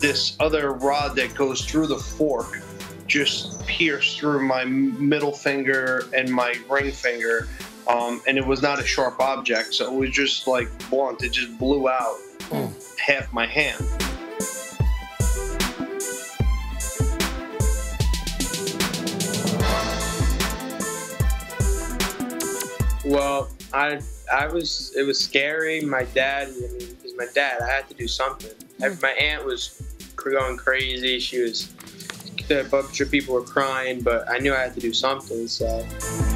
this other rod that goes through the fork just pierced through my middle finger and my ring finger, and it was not a sharp object, so it was just like blunt. It just blew out half my hand. Well, it was scary. My dad, he's my dad. I had to do something. My aunt was going crazy. A bunch of people were crying, but I knew I had to do something, so